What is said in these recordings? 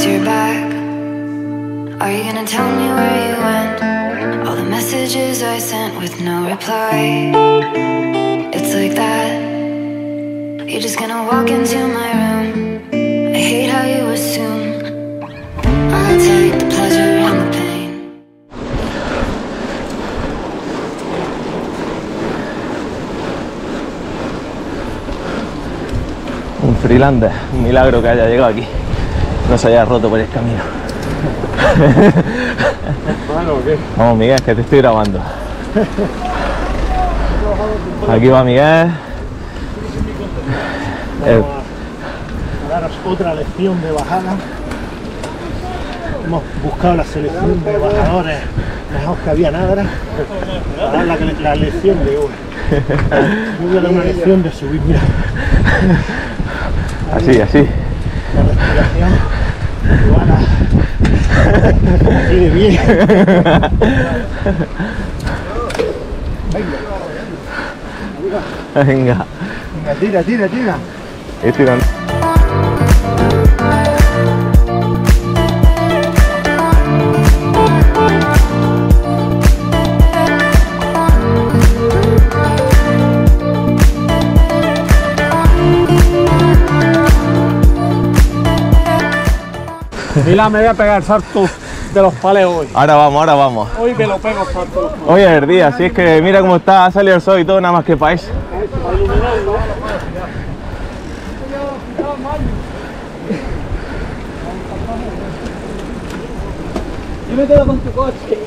your back. Are you gonna tell me where you went? All the messages I sent with no reply. It's like that. You're just gonna walk into my room. I hate how you assume I'll take the pleasure and the pain. Un Freelander, un milagro que haya llegado aquí. No se haya roto por el camino. ¿Bueno o qué? Vamos, Miguel, que te estoy grabando. Aquí va Miguel. Vamos a daros otra lección de bajada. Hemos buscado la selección de bajadores mejor que había nada para dar la lección de hoy. Yo voy a dar una lección de subir, mira. Así, así. La respiración igual así de bien. Venga. Venga, tira. Estoy tirando. Mira, me voy a pegar el salto de los pales hoy. Ahora vamos. Hoy me lo pego el salto de los pales. Hoy es el día, así es que mira cómo está, ha salido el sol y todo, nada más que país. Yo me quedo con tu coche.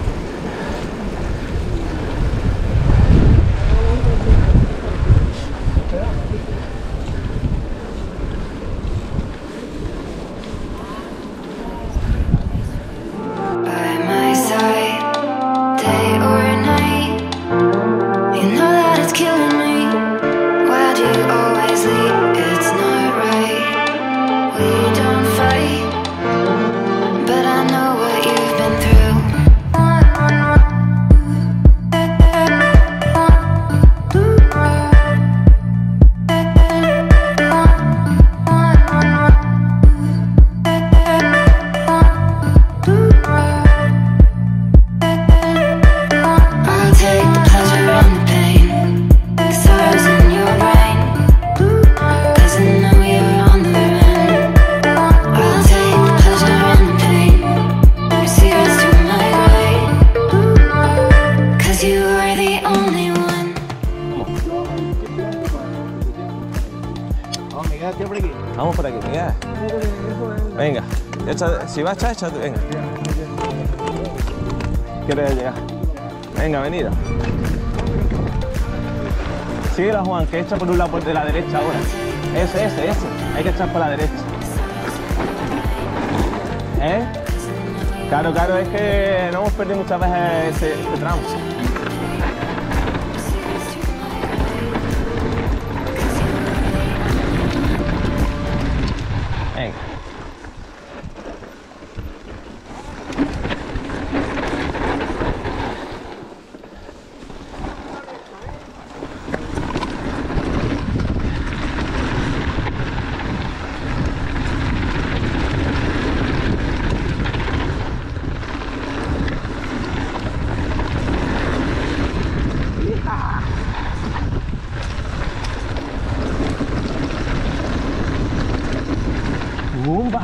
Vamos por aquí, Miguel. Venga, si vas a echar, venga. ¿Quieres llegar? Venga, venido. Síguela, Juan, que echa por un lado de la derecha ahora. Ese. Hay que echar por la derecha. ¿Eh? Claro, es que no hemos perdido muchas veces este tramo. Venga. ¡Bumba!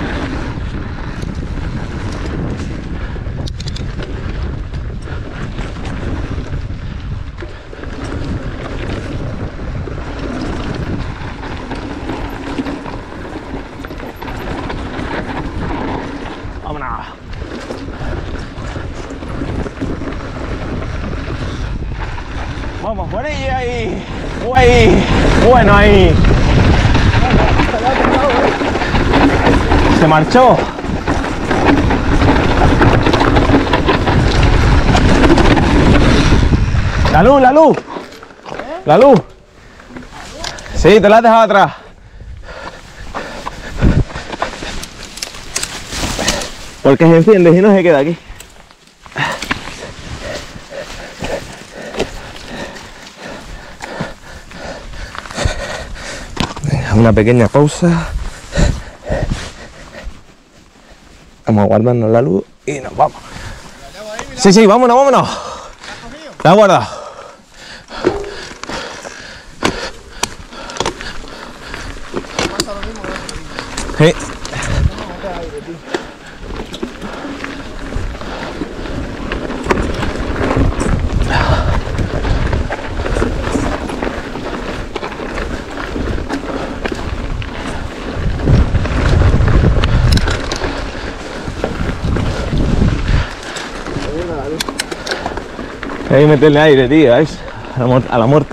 ¡Vámonos! ¡Vamos por ella ahí! ¡Uy! ¡Bueno ahí! Se marchó. La luz. Sí, te la has dejado atrás. Porque se enciende y no se queda aquí. Venga, una pequeña pausa. Vamos a guardarnos la luz y nos vamos. Sí, sí, vámonos, vámonos. La he guardado. Sí. Hay que meterle aire, tío, ¿ves? A la muerte.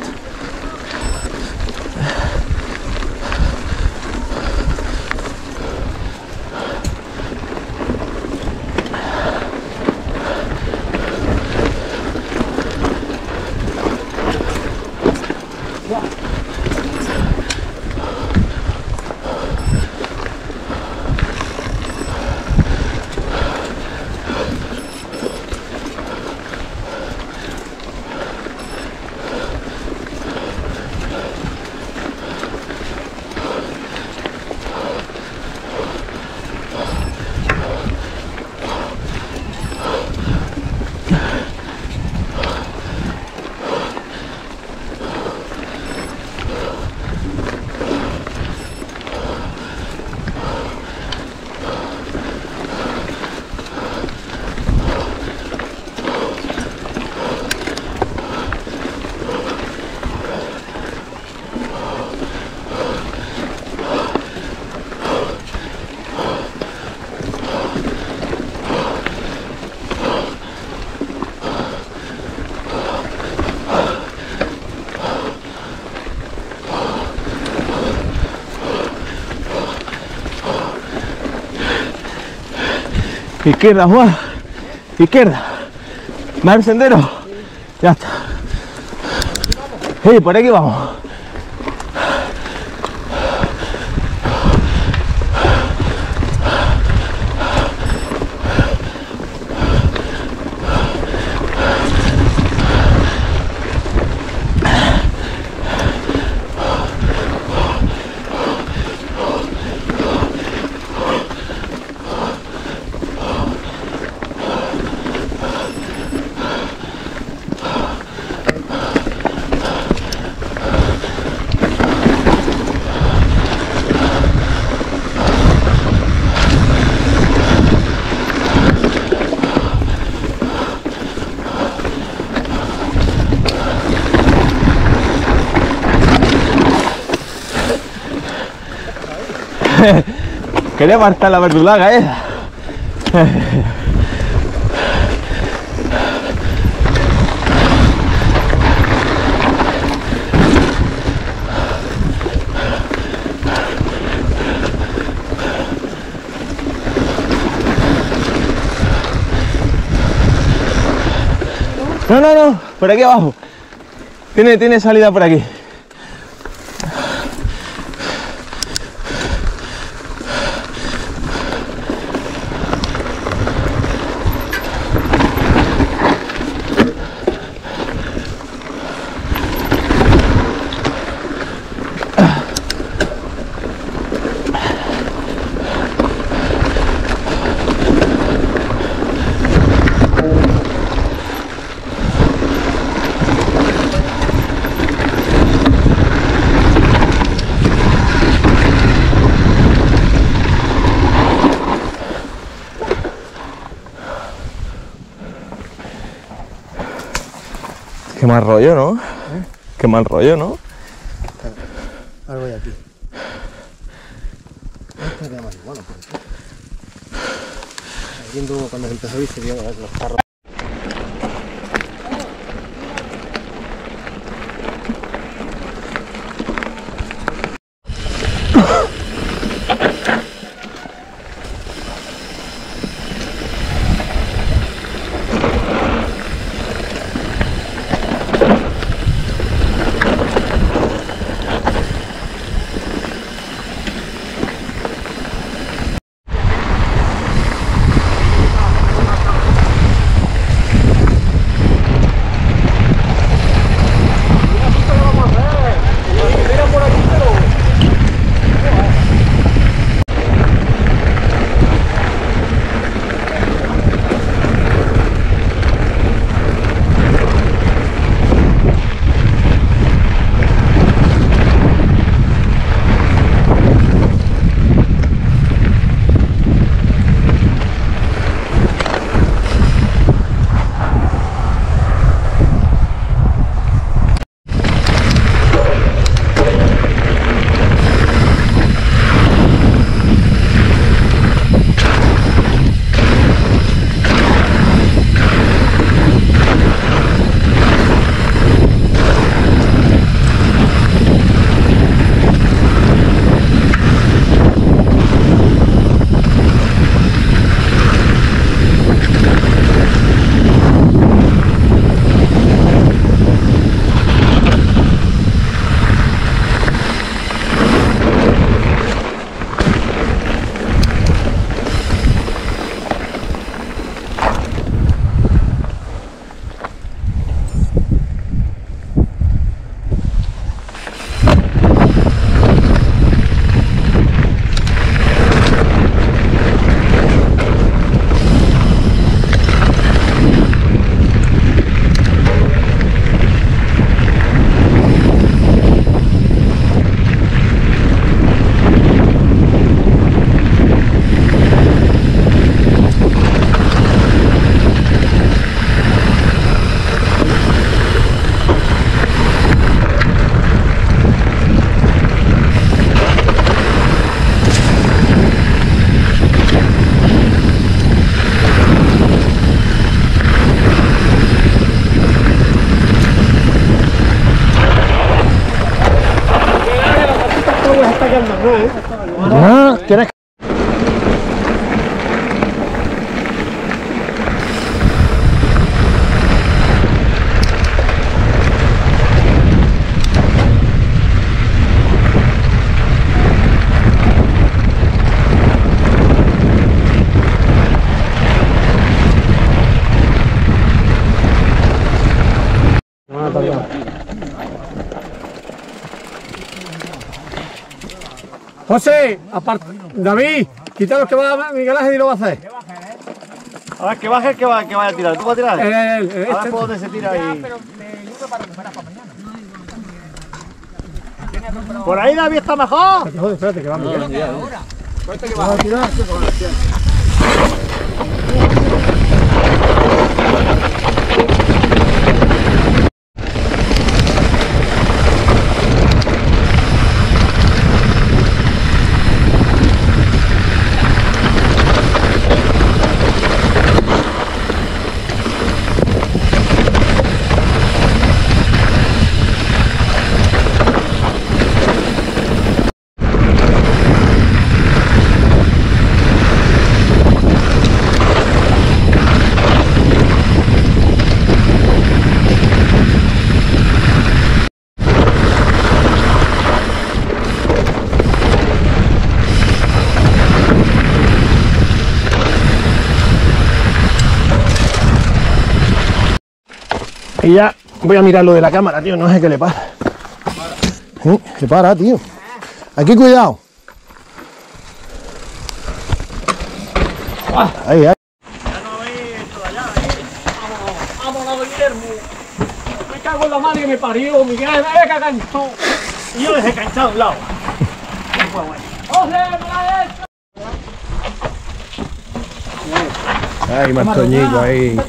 Izquierda, Juan. Izquierda. ¿Va el sendero? Ya está. Sí, por aquí vamos. Quería apartar la verdulaga esa. No, no, no, por aquí abajo. Tiene salida por aquí. Qué mal rollo, ¿no? Qué mal rollo, ¿no? Algo hay aquí. Esto es de marihuana, por eso. Viendo cuando se empezó a ir, se vio los carros. José, David, quita los que va a Miguel Ángel y lo va a hacer. A ver, que baje el que vaya a tirar. ¿Tú vas a tirar? A ver por dónde se tira ahí. Por ahí David está mejor. Espérate, que va Miguel. Vas a tirar. Y ya voy a mirar lo de la cámara, tío, no sé qué le pasa. Se para, tío. Aquí cuidado. Ahí, ahí. Ya no habéis hecho allá, Vámonos, Guillermo. Me cago en la madre que me parió, Miguel, me cagan todo. Y yo les he canchado a un lado. ¡José, me la he hecho! Ay, Martoñico ahí.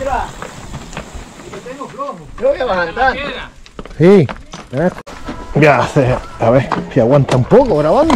Yo voy a bajar. Sí. Ya hace, a ver, si aguanta un poco grabando.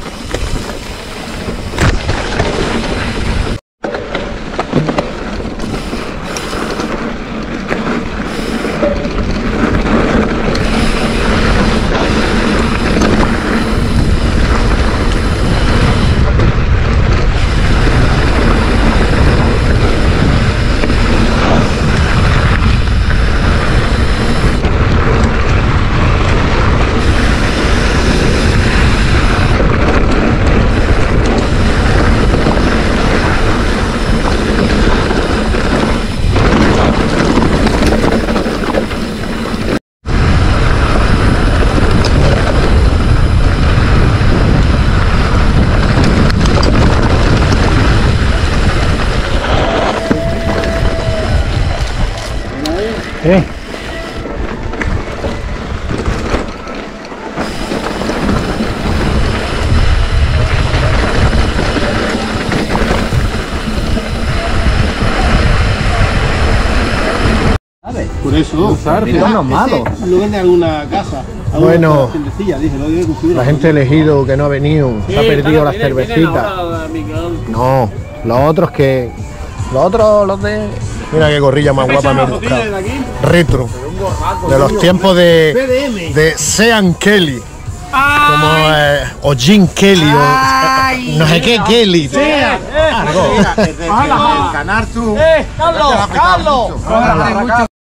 Por eso, lo vende en alguna casa. Bueno, la gente elegido que no ha venido, se ha perdido las cervecitas. No, los otros que... los de... Mira qué gorrilla más guapa me he buscado. Retro. De los tiempos de Sean Kelly. Como o Gene Kelly o no sé qué Kelly. Ganar tú. ¡Carlos!